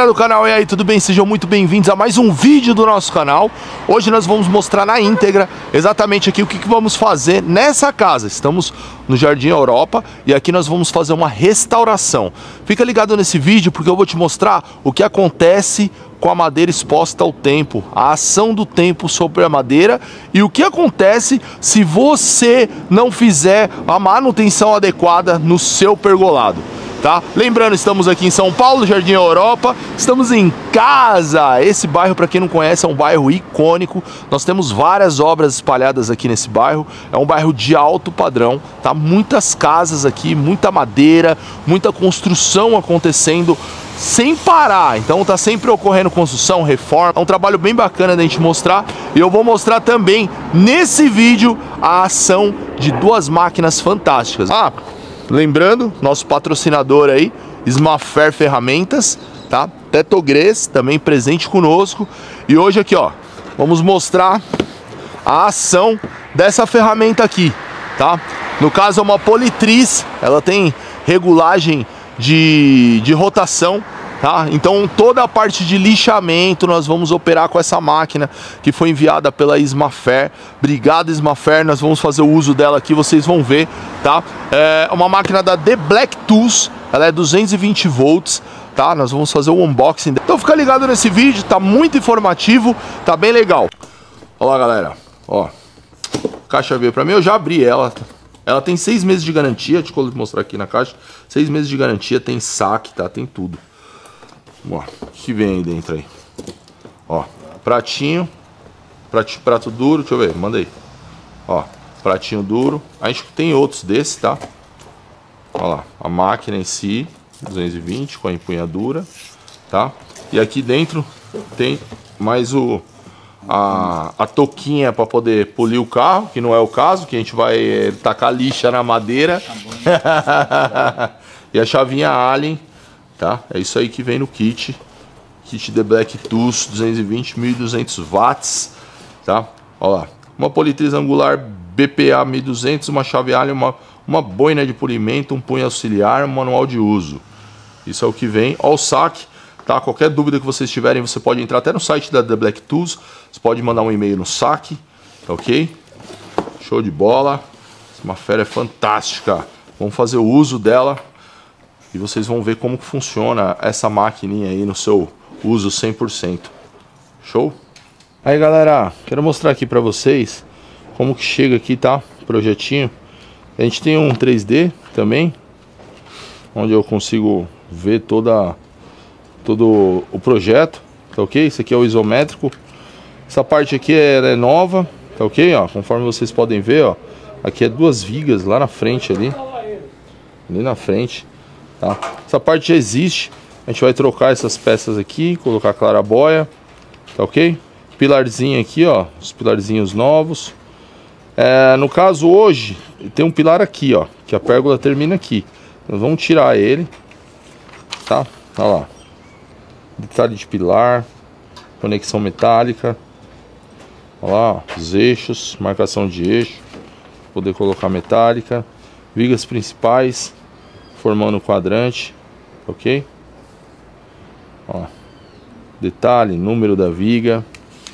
galera do canal, e aí, tudo bem? Sejam muito bem-vindos a mais um vídeo do nosso canal. Hoje nós vamos mostrar na íntegra exatamente aqui o que vamos fazer nessa casa. Estamos no Jardim Europa e aqui nós vamos fazer uma restauração. Fica ligado nesse vídeo porque eu vou te mostrar o que acontece com a madeira exposta ao tempo, a ação do tempo sobre a madeira e o que acontece se você não fizer a manutenção adequada no seu pergolado. Tá? Lembrando, estamos aqui em São Paulo, Jardim Europa, estamos em casa. Esse bairro, para quem não conhece, é um bairro icônico. Nós temos várias obras espalhadas aqui nesse bairro. É um bairro de alto padrão, tá? Muitas casas aqui, muita madeira, muita construção acontecendo sem parar. Então tá sempre ocorrendo construção, reforma. É um trabalho bem bacana da gente mostrar. E eu vou mostrar também nesse vídeo a ação de duas máquinas fantásticas. Lembrando, nosso patrocinador aí, Ismafer Ferramentas, tá? Tetogres, também presente conosco. E hoje aqui, ó, vamos mostrar a ação dessa ferramenta aqui, tá? No caso é uma politriz, ela tem regulagem de rotação, tá? Então toda a parte de lixamento nós vamos operar com essa máquina que foi enviada pela Ismafer. Obrigado, Ismafer, nós vamos fazer o uso dela aqui, vocês vão ver, tá? É uma máquina da The Black Tools, ela é 220 volts, tá? Nós vamos fazer o unboxing dela. Então fica ligado nesse vídeo, tá muito informativo, tá bem legal. Olha lá, galera, ó, caixa veio pra mim, eu já abri ela. Ela tem 6 meses de garantia, deixa eu mostrar aqui na caixa. 6 meses de garantia, tem saque, tá? Tem tudo. Ó, o que vem aí dentro aí? Ó, pratinho, prato duro, deixa eu ver, manda aí. Ó, pratinho duro. A gente tem outros desses, tá? Ó lá, a máquina em si, 220 com a empunhadura, tá? E aqui dentro tem mais a touquinha para poder polir o carro, que não é o caso, que a gente vai tacar lixa na madeira. E a chavinha Allen, tá? É isso aí que vem no kit The Black Tools 220, 1200 watts, tá? Ó lá, uma politriz angular BPA 1200, uma chave Allen, uma boina de polimento, um punho auxiliar, um manual de uso. Isso é o que vem. Ó o saque, tá? Qualquer dúvida que vocês tiverem, você pode entrar até no site da The Black Tools. Você pode mandar um e-mail no saque, ok? Show de bola. Uma fera é fantástica. Vamos fazer o uso dela e vocês vão ver como que funciona essa maquininha aí no seu uso 100%. Show? Aí, galera, quero mostrar aqui pra vocês como que chega aqui, tá? Projetinho. A gente tem um 3D também, onde eu consigo ver todo o projeto, tá ok? Esse aqui é o isométrico. Essa parte aqui é nova, tá ok? Ó, conforme vocês podem ver, ó, aqui é 2 vigas lá na frente ali na frente, tá? Essa parte já existe. A gente vai trocar essas peças aqui, colocar clarabóia, tá ok? Pilarzinho aqui, ó, os pilarzinhos novos. No caso hoje tem um pilar aqui, ó, que a pérgola termina aqui. Nós vamos tirar ele, tá? Olha lá, detalhe de pilar, conexão metálica. Olha lá, os eixos, marcação de eixo, poder colocar metálica, vigas principais formando o quadrante, ok? Ó, detalhe, número da viga.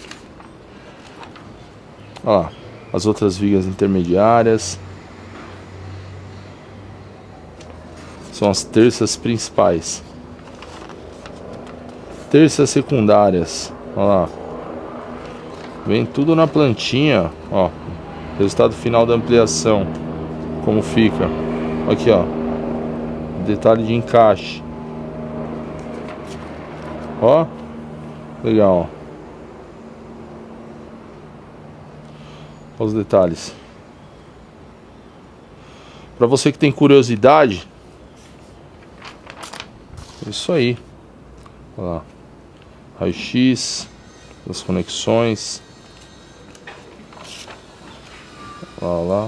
Ó, as outras vigas intermediárias são as terças principais, terças secundárias. Ó lá, vem tudo na plantinha, ó. Resultado final da ampliação, como fica. Aqui, ó, detalhe de encaixe. Ó, legal, ó. Olha os detalhes. Para você que tem curiosidade, é isso aí. Olha lá, raio-x, as conexões. Olha lá.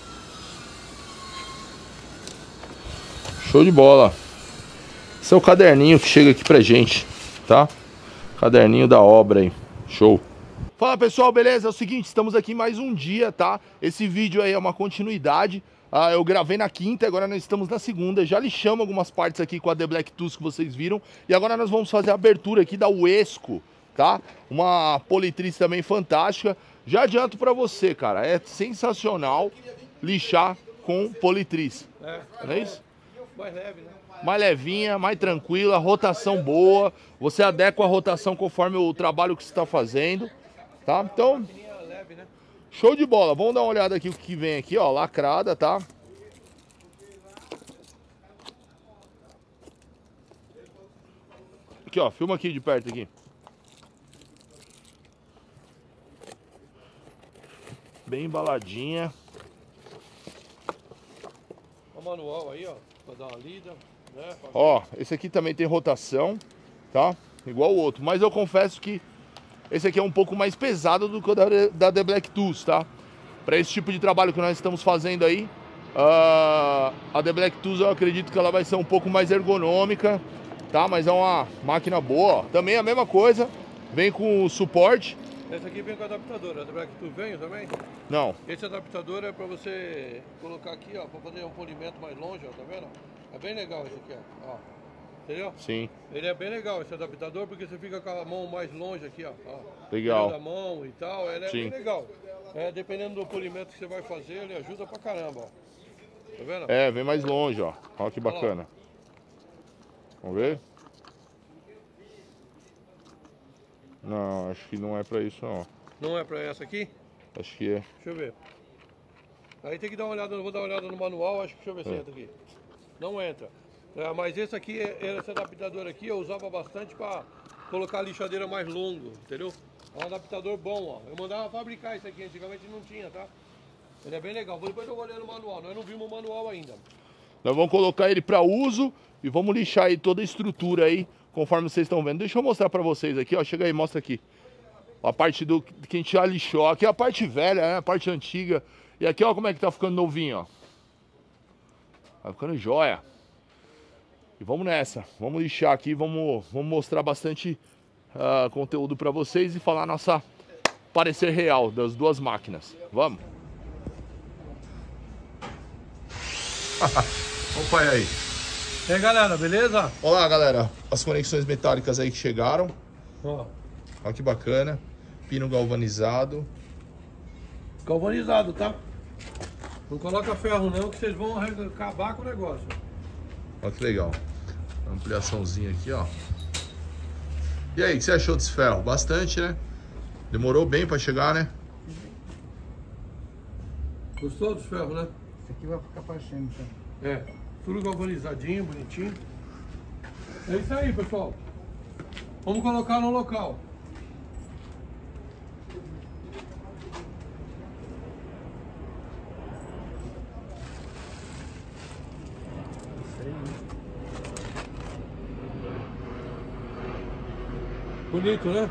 Show de bola. Esse é o caderninho que chega aqui pra gente, tá? Caderninho da obra aí. Show. Fala pessoal, beleza? É o seguinte, estamos aqui mais um dia, tá? Esse vídeo aí é uma continuidade. Eu gravei na quinta, agora nós estamos na segunda. Já lixamos algumas partes aqui com a The Black Tools que vocês viram. E agora nós vamos fazer a abertura aqui da Uesco, tá? Uma politriz também fantástica. Já adianto pra você, cara, é sensacional lixar com politriz. Não é isso? Mais leve, né? Mais levinha, mais tranquila, rotação boa. Você adequa a rotação conforme o trabalho que você está fazendo. Tá? Então, Leve, né? show de bola. Vamos dar uma olhada aqui o que vem aqui, ó, lacrada, tá? Aqui, ó, filma aqui de perto aqui. Bem embaladinha. O manual aí, ó, pra dar uma lida, né? Ó, esse aqui também tem rotação, tá? Igual o outro, mas eu confesso que esse aqui é um pouco mais pesado do que o da The Black Tools, tá? Para esse tipo de trabalho que nós estamos fazendo aí, a The Black Tools eu acredito que ela vai ser um pouco mais ergonômica, tá? Mas é uma máquina boa, ó. Também a mesma coisa, vem com o suporte. Esse aqui vem com adaptador, a The Black Tools vem também? Não. Esse adaptador é pra você colocar aqui, ó, pra fazer um polimento mais longe, ó, tá vendo? É bem legal esse aqui, ó. Entendeu? Sim. Ele é bem legal esse adaptador porque você fica com a mão mais longe aqui, ó. Legal. Da mão e tal, ele é Sim. bem legal. Dependendo do polimento que você vai fazer, ele ajuda pra caramba, ó. Tá vendo? É, vem mais longe, ó. Olha que bacana. Vamos ver? Não, acho que não é pra isso, não. Não é pra essa aqui? Acho que é. Deixa eu ver. Aí tem que dar uma olhada, vou dar uma olhada no manual, acho que deixa eu ver se entra aqui. Não entra. Mas esse aqui, esse adaptador aqui eu usava bastante para colocar a lixadeira mais longo, entendeu? É um adaptador bom, ó. Eu mandava fabricar isso aqui, antigamente não tinha, tá? Ele é bem legal. Depois eu vou ler no manual, nós não vimos o manual ainda. Nós vamos colocar ele para uso e vamos lixar aí toda a estrutura aí, conforme vocês estão vendo. Deixa eu mostrar para vocês aqui, ó. Chega aí, mostra aqui. A parte do que a gente já lixou. Aqui é a parte velha, né? A parte antiga. E aqui, ó, como é que tá ficando novinho, ó. Tá ficando jóia. E vamos nessa. Vamos lixar aqui, vamos mostrar bastante conteúdo para vocês e falar nossa parecer real das duas máquinas. Vamos? Opa, aí. E aí, galera, beleza? Olá, galera. As conexões metálicas aí que chegaram. Ó. Olha que bacana. Pino galvanizado. Galvanizado, tá? Não coloca ferro não, que vocês vão acabar com o negócio. Olha que legal. Ampliaçãozinha aqui, ó. E aí, o que você achou desse ferro? Bastante, né? Demorou bem pra chegar, né? Gostou dos ferros, né? Esse aqui vai ficar parecendo, então. É, tudo galvanizadinho, bonitinho. É isso aí, pessoal. Vamos colocar no local. Bonito, né?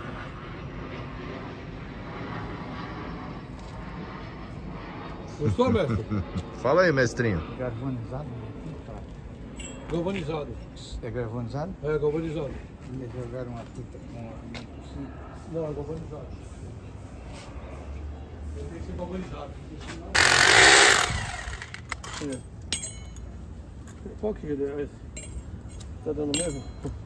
Gostou, mestre? Fala aí, mestrinho. Galvanizado? Galvanizado. É galvanizado? É, galvanizado. Eles jogaram uma fita com por cima. Não, é galvanizado. Ele tem que ser galvanizado. Qual que é esse? Tá dando mesmo?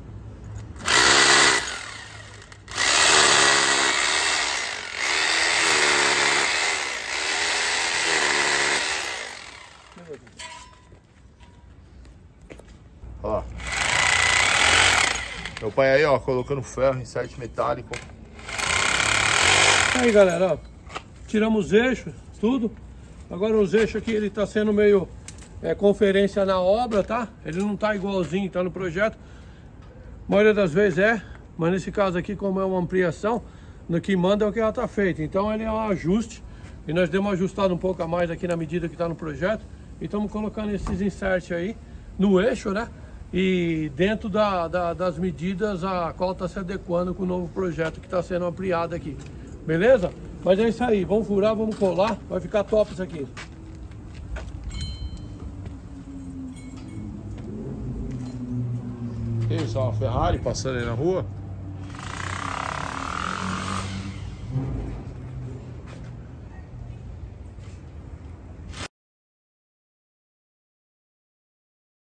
Ó. Meu pai aí, ó, colocando ferro, insert metálico. Aí, galera, ó. Tiramos os eixos, tudo. Agora os eixos aqui, ele tá sendo meio conferência na obra, tá? Ele não tá igualzinho, tá no projeto. A maioria das vezes mas nesse caso aqui, como é uma ampliação, no que manda é o que ela tá feita. Então ele é um ajuste. E nós demos uma ajustada um pouco a mais aqui na medida que tá no projeto. E estamos colocando esses inserts aí no eixo, né? E dentro das medidas a qual está se adequando com o novo projeto que está sendo ampliado aqui. Beleza? Mas é isso aí, vamos furar, vamos colar, vai ficar top isso aqui. Isso, ó, uma Ferrari passando aí na rua.